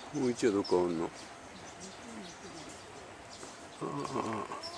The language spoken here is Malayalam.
もう一はどっかおんの。ああ。